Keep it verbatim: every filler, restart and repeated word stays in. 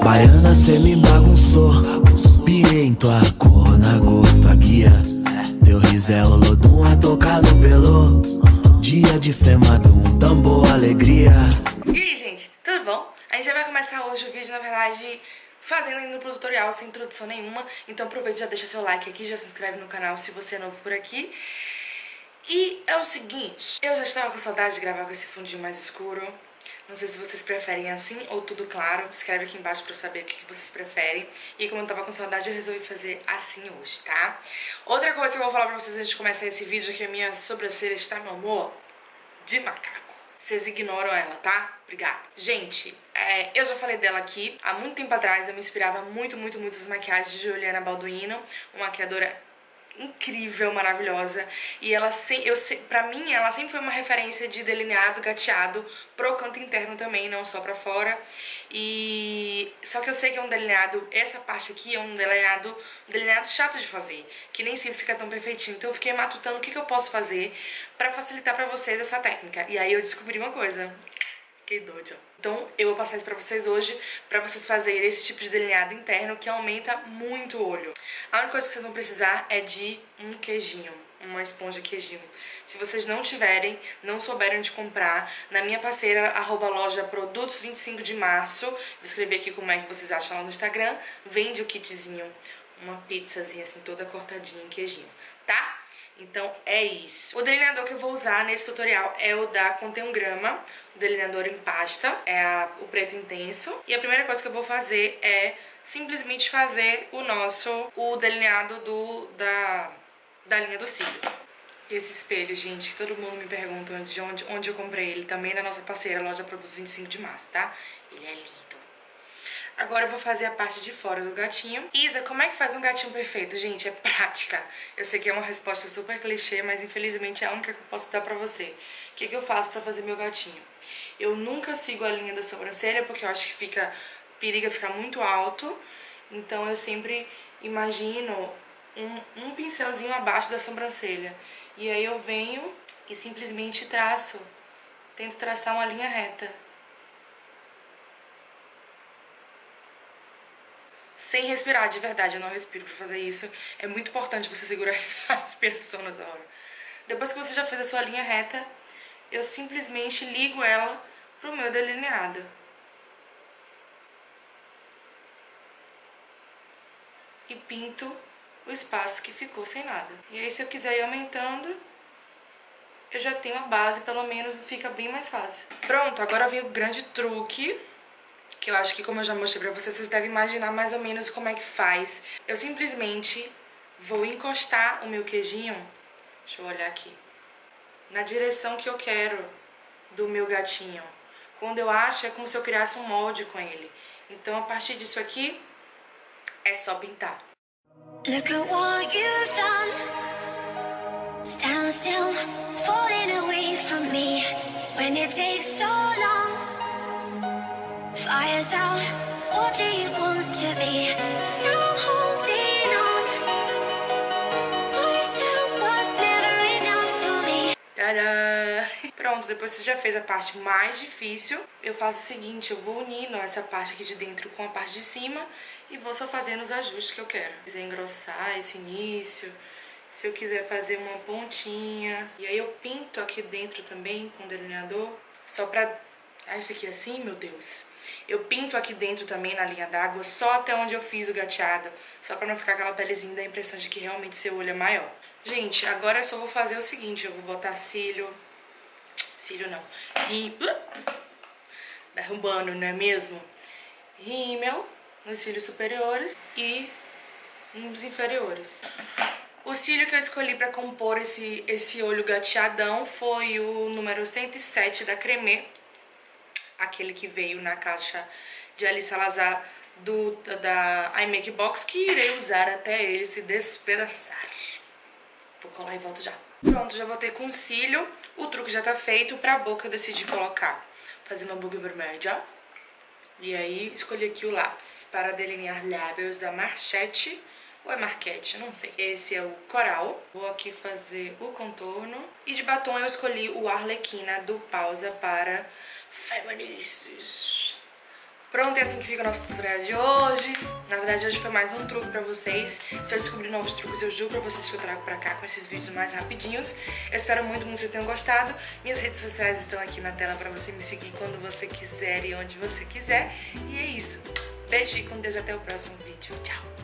Baiana, cê me bagunçou. Pirei em tua cor, na cor, tua guia. Teu riso é olodum, a tocar no pelo. Dia de femadum, tambor, alegria. E aí, gente, tudo bom? A gente já vai começar hoje o vídeo, na verdade, fazendo ainda pro tutorial, sem introdução nenhuma. Então aproveita e já deixa seu like aqui, já se inscreve no canal se você é novo por aqui. E é o seguinte, eu já estava com saudade de gravar com esse fundinho mais escuro. Não sei se vocês preferem assim ou tudo claro. Escreve aqui embaixo pra eu saber o que vocês preferem. E como eu tava com saudade, eu resolvi fazer assim hoje, tá? Outra coisa que eu vou falar pra vocês antes de começar esse vídeo é que a minha sobrancelha está, meu amor, de macaco. Vocês ignoram ela, tá? Obrigada. Gente, é, eu já falei dela aqui. Há muito tempo atrás eu me inspirava muito, muito, muito nas maquiagens de Juliana Balduino, uma maquiadora incrível, maravilhosa. E ela, sem, eu, pra mim, ela sempre foi uma referência de delineado gateado pro canto interno também, não só pra fora. E só que eu sei que é um delineado, essa parte aqui é um delineado, um delineado chato de fazer, que nem sempre fica tão perfeitinho. Então eu fiquei matutando o que, que eu posso fazer pra facilitar pra vocês essa técnica. E aí eu descobri uma coisa. Fiquei doida. Então eu vou passar isso pra vocês hoje, pra vocês fazerem esse tipo de delineado interno que aumenta muito o olho. A única coisa que vocês vão precisar é de um queijinho, uma esponja queijinho. Se vocês não tiverem, não souberem onde comprar, na minha parceira, arroba loja produtos vinte e cinco de março, vou escrever aqui como é que vocês acham lá no Instagram, vende o kitzinho, uma pizzazinha assim toda cortadinha em queijinho, tá? Então é isso. O delineador que eu vou usar nesse tutorial é o da Contém um Grama, o delineador em pasta, é a, o preto intenso. E a primeira coisa que eu vou fazer é simplesmente fazer o nosso, o delineado do, da, da linha do cílio. Esse espelho, gente, que todo mundo me pergunta de onde, onde eu comprei ele, também na nossa parceira, loja Produtos vinte e cinco de março, tá? Ele é lindo. Agora eu vou fazer a parte de fora do gatinho. Isa, como é que faz um gatinho perfeito? Gente, é prática. Eu sei que é uma resposta super clichê, mas infelizmente é a única que eu posso dar pra você. O que, que eu faço pra fazer meu gatinho? Eu nunca sigo a linha da sobrancelha, porque eu acho que fica, periga ficar muito alto. Então eu sempre imagino um, um pincelzinho abaixo da sobrancelha. E aí eu venho e simplesmente traço. Tento traçar uma linha reta. Sem respirar, de verdade, eu não respiro pra fazer isso. É muito importante você segurar a respiração nessa hora. Depois que você já fez a sua linha reta, eu simplesmente ligo ela pro meu delineado. E pinto o espaço que ficou sem nada. E aí, se eu quiser ir aumentando, eu já tenho a base, pelo menos fica bem mais fácil. Pronto, agora vem o grande truque, que eu acho que, como eu já mostrei pra vocês, vocês devem imaginar mais ou menos como é que faz. Eu simplesmente vou encostar o meu queijinho, deixa eu olhar aqui, na direção que eu quero do meu gatinho. Quando eu acho, é como se eu criasse um molde com ele. Então, a partir disso aqui, é só pintar. Look at what you've done. Stand still, falling away from me. When it takes so long. Fire's out, what do you want to be? Now I'm holding on. Myself was never enough for me. Tadã! Pronto, depois que você já fez a parte mais difícil, eu faço o seguinte, eu vou unindo essa parte aqui de dentro com a parte de cima e vou só fazendo os ajustes que eu quero. Se quiser engrossar esse início, se eu quiser fazer uma pontinha. E aí eu pinto aqui dentro também com o delineador, só pra... Ai, fiquei assim, meu Deus. Eu pinto aqui dentro também na linha d'água, só até onde eu fiz o gateado, só pra não ficar aquela pelezinha da impressão de que realmente seu olho é maior. Gente, agora eu só vou fazer o seguinte, eu vou botar cílio, cílio não, rímel, derrubando, não é mesmo? Rímel nos cílios superiores e nos inferiores. O cílio que eu escolhi pra compor esse, esse olho gateadão foi o número cento e sete da Cremê, aquele que veio na caixa de Alice Salazar do, da iMake Box, que irei usar até ele se despedaçar. Vou colar e volto já. Pronto, já voltei com o cílio. O truque já tá feito. Pra boca eu decidi colocar, fazer uma boca vermelha. E aí escolhi aqui o lápis para delinear lábios da Marchette. Ou é Marquette, não sei. Esse é o Coral. Vou aqui fazer o contorno. E de batom eu escolhi o Arlequina do Pausa para Feministas. Pronto, é assim que fica o nosso tutorial de hoje. Na verdade, hoje foi mais um truque pra vocês. Se eu descobrir novos truques, eu juro pra vocês que eu trago pra cá com esses vídeos mais rapidinhos. Eu espero muito que vocês tenham gostado. Minhas redes sociais estão aqui na tela pra você me seguir quando você quiser e onde você quiser. E é isso. Beijo e com Deus, até o próximo vídeo. Tchau!